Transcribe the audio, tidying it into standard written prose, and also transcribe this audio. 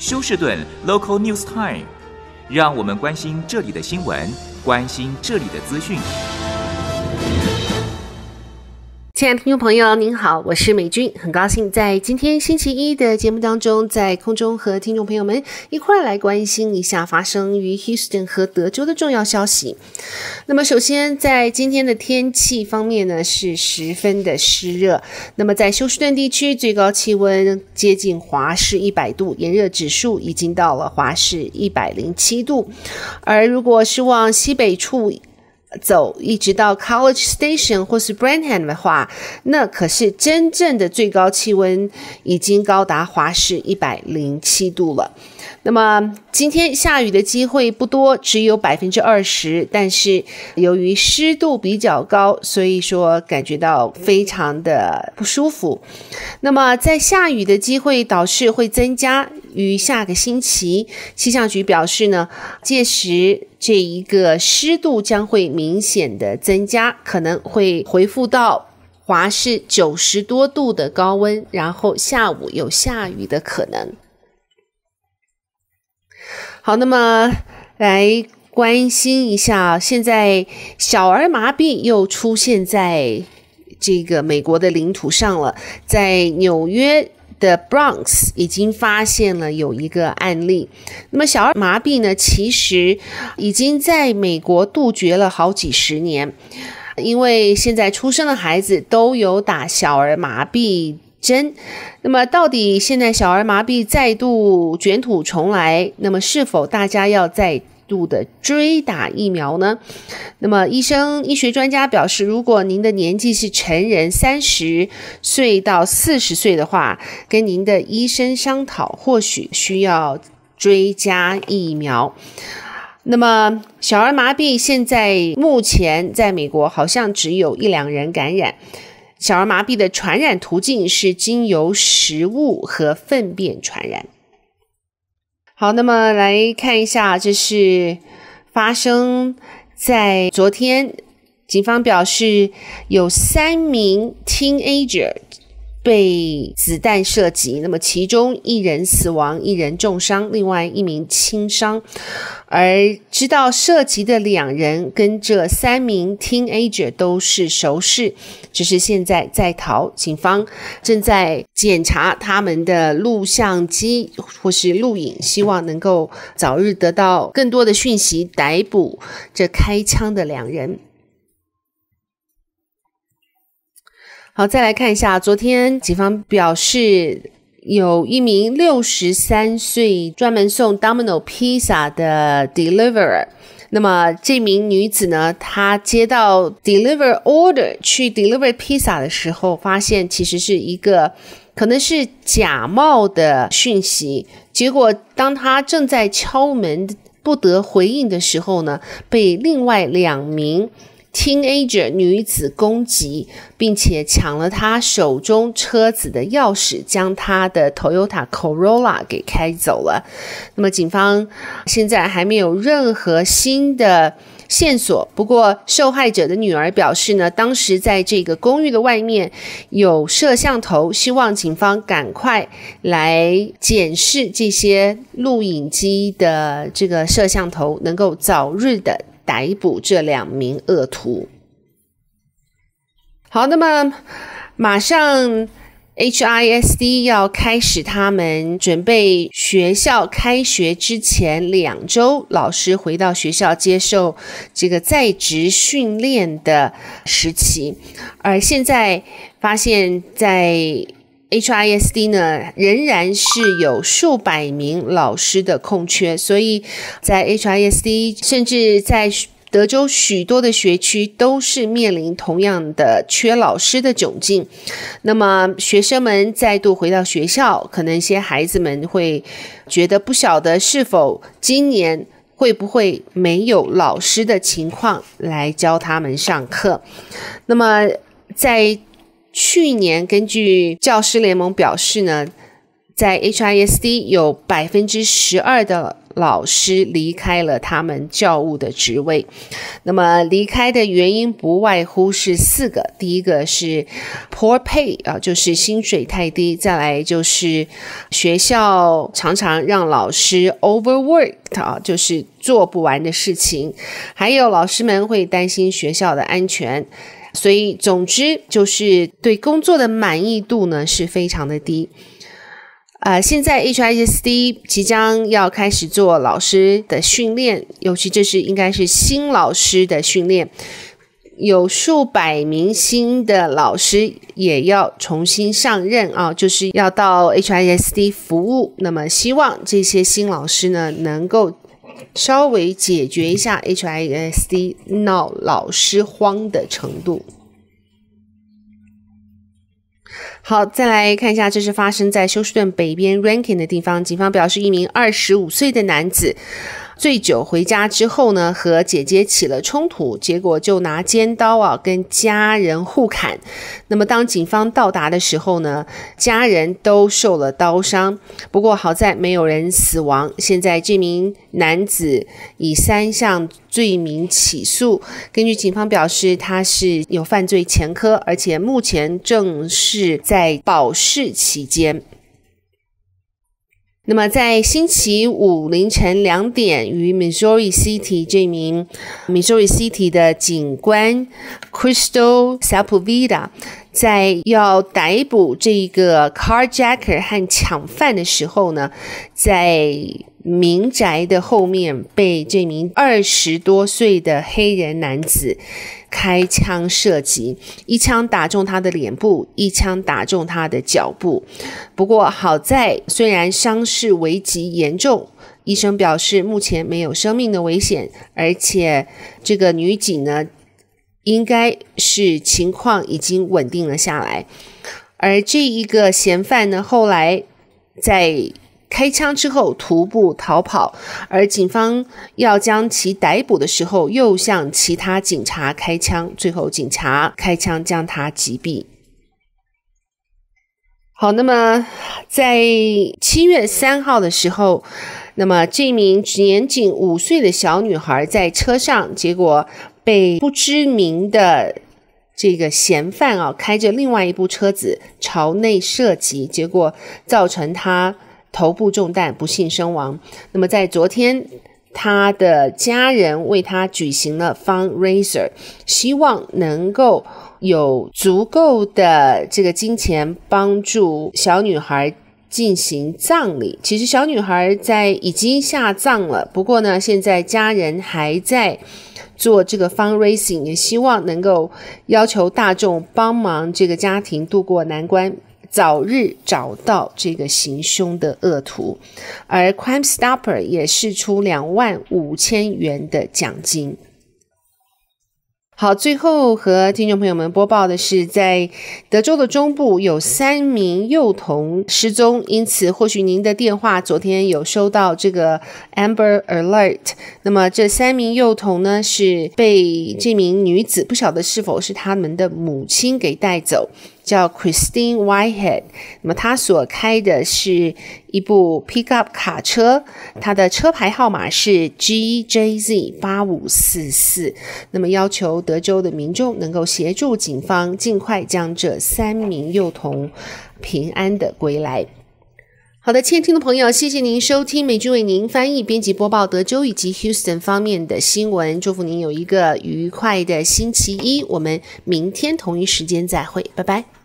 休士顿 Local News Time， 让我们关心这里的新闻，关心这里的资讯。 亲爱的听众朋友您好，我是美君，很高兴在今天星期一的节目当中，在空中和听众朋友们一块来关心一下发生于 Houston 和德州的重要消息。那么首先在今天的天气方面呢，是十分的湿热。那么在休斯顿地区最高气温接近华氏100度，炎热指数已经到了华氏107度。而如果是往西北处走一直到 College Station 或是 Branham 的话，那可是真正的最高气温已经高达华氏107度了。那么今天下雨的机会不多，只有 20%， 但是由于湿度比较高，所以说感觉到非常的不舒服。那么在下雨的机会倒是会增加于下个星期，气象局表示呢，届时这一个湿度将会明显的增加，可能会恢复到华氏90多度的高温，然后下午有下雨的可能。好，那么来关心一下，现在小儿麻痹又出现在这个美国的领土上了，在纽约的 Bronx 已经发现了有一个案例。那么小儿麻痹呢，其实已经在美国杜绝了好几十年，因为现在出生的孩子都有打小儿麻痹针。那么到底现在小儿麻痹再度卷土重来，那么是否大家要再度的追打疫苗呢？那么医学专家表示，如果您的年纪是成人30岁到40岁的话，跟您的医生商讨，或许需要追加疫苗。那么小儿麻痹现在目前在美国好像只有1-2人感染。小儿麻痹的传染途径是经由食物和粪便传染。好，那么来看一下，这是发生在昨天，警方表示有3名 teenager 被子弹射击，那么其中1人死亡，1人重伤，另外1名轻伤。而知道涉及的2人跟这3名 teenager 都是熟识，只是现在在逃，警方正在检查他们的录像机或是录影，希望能够早日得到更多的讯息，逮捕这开枪的2人。好，再来看一下，昨天警方表示有1名63岁专门送 Domino Pizza 的 deliverer。那么这名女子呢，她接到 deliver order 去 deliver pizza 的时候，发现其实是一个可能是假冒的讯息，结果当她正在敲门不得回应的时候呢，被另外2名teenager 女子攻击，并且抢了她手中车子的钥匙，将她的 Toyota Corolla 给开走了。那么警方现在还没有任何新的线索，不过受害者的女儿表示呢，当时在这个公寓的外面有摄像头，希望警方赶快来检视这些录影机的这个摄像头，能够早日的逮捕这2名恶徒。好，那么马上 HISD 要开始他们准备学校开学之前2周，老师回到学校接受这个在职训练的时期。而现在发现在HISD 呢，仍然是有数百名老师的空缺，所以在 HISD 甚至在德州许多的学区都是面临同样的缺老师的窘境。那么学生们再度回到学校，可能一些孩子们会觉得不晓得是否今年会不会没有老师的情况来教他们上课。那么在去年根据教师联盟表示呢，在 HISD 有 12% 的老师离开了他们教务的职位。那么离开的原因不外乎是4个，第一个是 poor pay 就是薪水太低，再来就是学校常常让老师 overworked就是做不完的事情，还有老师们会担心学校的安全，所以总之就是对工作的满意度呢是非常的低。现在 HISD 即将要开始做老师的训练，尤其这是应该是新老师的训练，有数百名新的老师也要重新上任就是要到 HISD 服务。那么希望这些新老师呢能够稍微解决一下 HISD 闹老师荒的程度。好，再来看一下，这是发生在休斯顿北边 Rankin 的地方。警方表示，一名25岁的男子醉酒回家之后呢，和姐姐起了冲突，结果就拿尖刀跟家人互砍。那么当警方到达的时候呢，家人都受了刀伤，不过好在没有人死亡。现在这名男子以3项罪名起诉，根据警方表示，他是有犯罪前科，而且目前正是在保释期间。那么在星期五凌晨2点，于 Missouri City 这名 Missouri City 的警官 Crystal Sepulveda 在要逮捕这个 carjacker 和抢犯的时候呢，在民宅的后面被这名20多岁的黑人男子开枪射击，一枪打中他的脸部，一枪打中他的脚部。不过好在虽然伤势危及严重，医生表示目前没有生命的危险，而且这个女警呢应该是情况已经稳定了下来。而这一个嫌犯呢后来在开枪之后徒步逃跑，而警方要将其逮捕的时候又向其他警察开枪，最后警察开枪将他击毙。好，那么在7月3号的时候，那么这名年仅5岁的小女孩在车上，结果被不知名的这个嫌犯开着另外一部车子朝内射击，结果造成她头部中弹，不幸身亡。那么在昨天，他的家人为他举行了 fundraiser， 希望能够有足够的这个金钱帮助小女孩进行葬礼。其实小女孩已经下葬了，不过呢，现在家人还在做这个 fundraising， 也希望能够要求大众帮忙这个家庭度过难关，早日找到这个行凶的恶徒。而 Crime Stopper 也释出25000元的奖金。好，最后和听众朋友们播报的是，在德州的中部有3名幼童失踪，因此或许您的电话昨天有收到这个 Amber Alert。 那么这3名幼童呢是被这名女子，不晓得是否是他们的母亲给带走，叫 Christine Whitehead。 那么她所开的是一部 pickup 卡车，它的车牌号码是 GJZ8544。 那么要求德州的民众能够协助警方尽快将这3名幼童平安的归来。好的，亲爱的听众朋友，谢谢您收听美君为您翻译编辑播报德州以及 Houston 方面的新闻，祝福您有一个愉快的星期一，我们明天同一时间再会，拜拜。